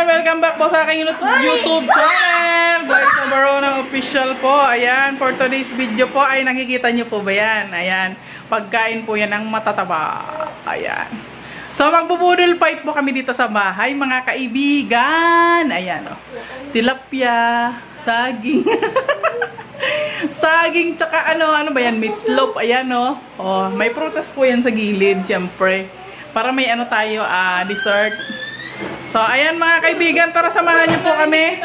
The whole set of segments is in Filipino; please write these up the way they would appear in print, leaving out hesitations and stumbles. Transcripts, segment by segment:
Ayan, welcome back po sa aking YouTube channel. Guys, Barona Official po. Ayan, for today's video po ay nakikita nyo po ba yan? Ayan, pagkain po yan ng matataba. Ayan. So, magbubudol fight po kami dito sa bahay, mga kaibigan. Ayan, oh. Tilapia, saging. Saging, tsaka ano ba yan? Meatloaf. Ayan, oh. Oh, may prutas po yan sa gilid, siyempre. Para may ano tayo, dessert. So, ayan mga kaibigan, tara samahan niyo po kami.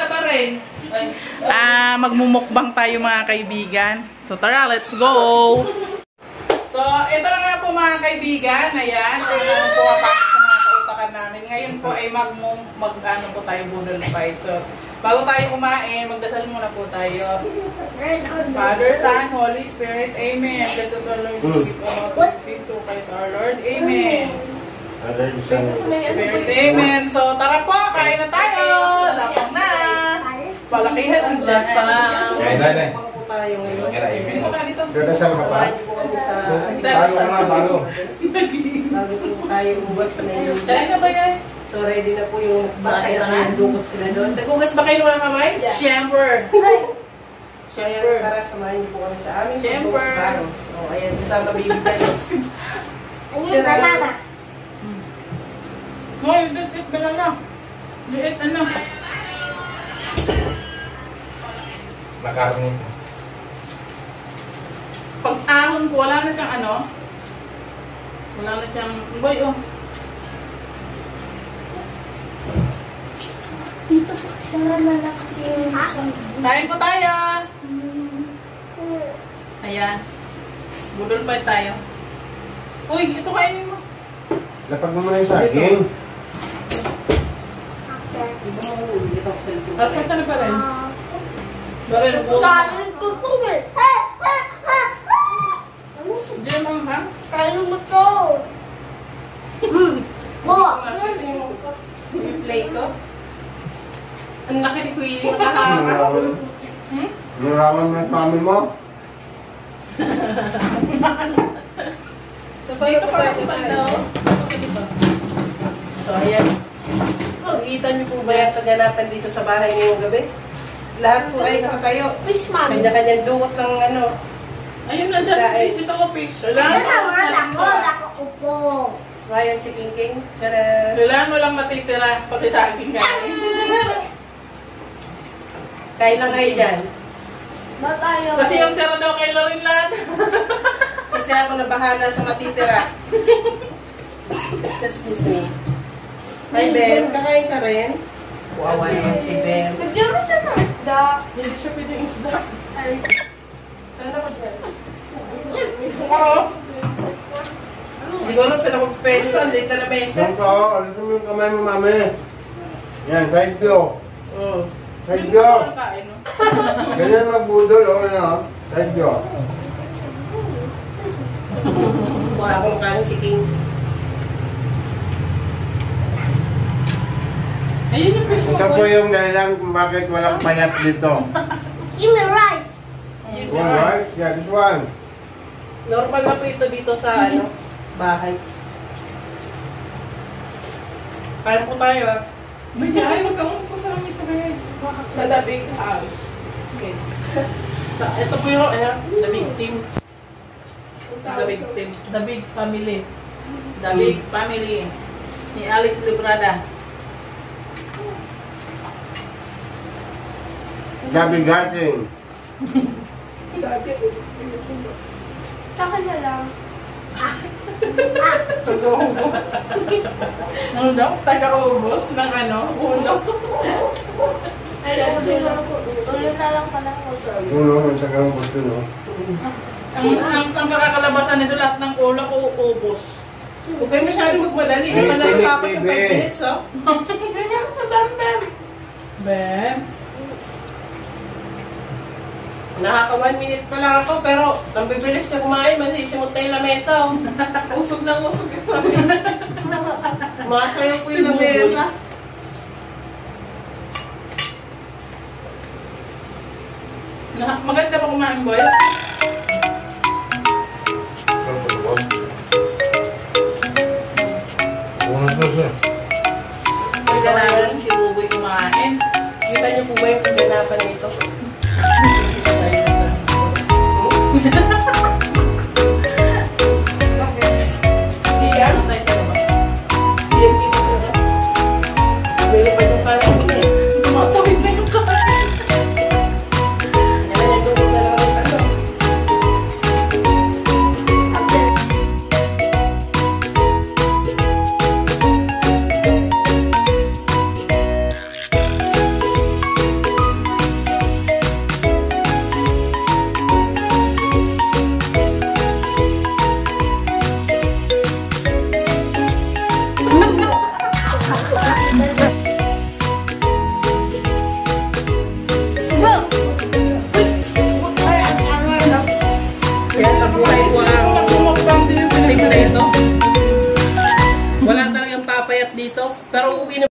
Magmumukbang tayo mga kaibigan. So, tara, let's go! So, ito na nga po mga kaibigan. Ayan, ang pumapasok sa mga kautakan namin. Ngayon po ay ano po tayo, budol fight. So, bago tayo kumain, magdasal muna po tayo. Father, Son, Holy Spirit, Amen. Bless us, our Lord, give all authority to Christ our Lord, Amen. Spirit, Amen. So, tara po, kain na tayo. Lapang na. Palakihan ang dyan pa. Kain na eh. Dito ka dito. Kaya saan ka pa? Tayo ka nga, bago. Bago po tayo ubat sa menu. Kain na ba yan? So, ready na po yung bakit na dukot sila doon. Nagugas ba kayo mga kamay? Siyempre. Siyempre. Tara, samahin niyo po kami sa aming Siyempre. O, ayan, kasama bibigyan. Ini banana. Hoy, liit banana. Liit ano. Makarni. Pag ahon ko, wala na siyang ano. Wala na siyang, boy, oh. Dito po kasama na kasi yung Kain po tayo. Ayan. Budol pa tayo. Uy, ito kainin mo. Lapag mo muna yung saging. Tapos na pa rin. Baril, budol. Kain ko po eh. Diyan mo, ha? Kain mo to. Yung plate ko. Ang laki ni Queenie. Nakaharap. Naraman mo yung family mo? So, Dito pa rin sa banda, oh. So, ayan. Nakikita niyo po ba yung kaganapan dito sa bahay ngayong gabi? Lahat po ay nakatayo. Fish man. Kanya-kanyang dukot ng ano. Ayun na dyan, fish. Ito ko, fish. Kailangan Dako ko po. So, ayan si King King. Tara. Kailangan mo lang matitira, pati sa akin kain. Kain lang kayo dyan. Ba tayo? Kasi yung tira daw kay Lorin lahat. Kasi ako na bahala sa matitira. Excuse me. Hi, Bem. Kakain ka rin? Wawa naman si Bem. Nagyaro siya ng isda. Hindi siya pwedeng isda. Sana ka dyan? Oo. Hindi ko alam saan ako pesto. Ang late na mesa. Sangka, alisin mo yung kamay mo, mami. Yan, side view. Side view. Walang kain, no? Ganyan magbudol, o yan, side view. Wala akong kain si King. Ayun yung fish mo, Ito po boy. yung dahilan kung bakit walang payat dito. Give me rice. Alright, yeah, this one. Normal na po ito dito sa ano bahay. Kain po tayo ah. May ay, magkaunod ko sa lamig ko ngayon. Sa The Big House. Okay. Ito po yung The Big Team. The Big Team. The Big Family. The Big Family. Ni Alex Librada. Gabi gating. Tsaka na lang. Ano daw? Taga-ubos ng ano? Ulo. Ulo na lang pala ko. Uno, ang tagang gusto, no? Ang makakalabasan nito lahat ng ulo ko ubos. Huwag kayo masyadong magmadali. Hindi pa nakatapos yung 5 minutes, oh. Ganyan sa bambam. Bem. Nakaka 1 minute pa lang ako, pero ang bibilis niya kumain, mali, simot tayo lamesa, oh. Usog na usog yung lamesa. Masayaw po yung lamesa. Maganda pa kumain, boy. Uno, dos, May ganaran si Buboy na ito. Bigan, tayo sa labas. DMT ko siya. Meron pa yung parang yun eh. Tumatawid na yung kain. Yan na yung gawin na lang ang ano. Kaya nabuhay ko ang Tumakbang din yung team na pinag-alay. ito. Wala talagang papayat dito. Pero uwi na